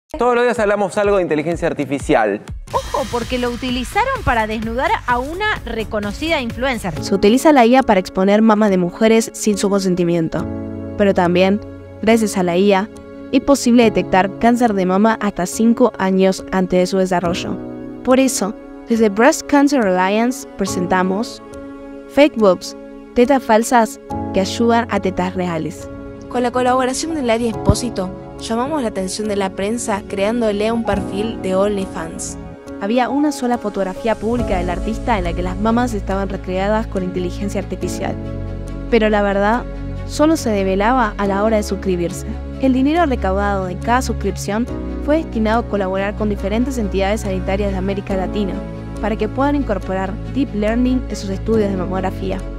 Todos los días hablamos algo de inteligencia artificial. Ojo, porque lo utilizaron para desnudar a una reconocida influencer. Se utiliza la IA para exponer mamas de mujeres sin su consentimiento. Pero también, gracias a la IA, es posible detectar cáncer de mama hasta 5 años antes de su desarrollo. Por eso, desde Breast Cancer Alliance presentamos Fake Boobs, tetas falsas que ayudan a tetas reales. Con la colaboración de Lady Espósito, llamamos la atención de la prensa creándole un perfil de OnlyFans. Había una sola fotografía pública del artista en la que las mamas estaban recreadas con inteligencia artificial. Pero la verdad, solo se develaba a la hora de suscribirse. El dinero recaudado de cada suscripción fue destinado a colaborar con diferentes entidades sanitarias de América Latina para que puedan incorporar Deep Learning en sus estudios de mamografía.